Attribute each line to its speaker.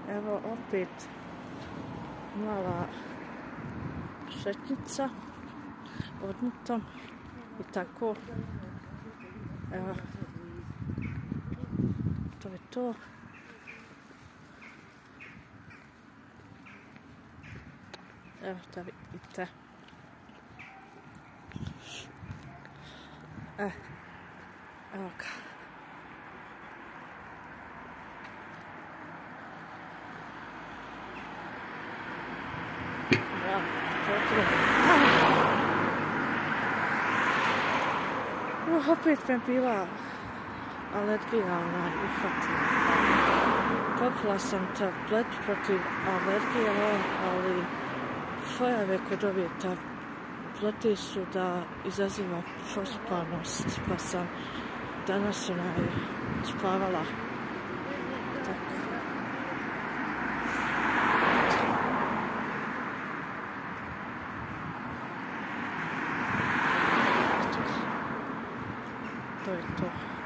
Speaker 1: Evo opet mala šetnica odmutom i tako. Evo, to je to. Evo da vidite. Evo ga. Opet me bila alergija uhvatila. Popila sam tabletu protiv alergije, ali pojave kod ove tablete su da izaziva pospanost, pa sam danas spavala. To je to.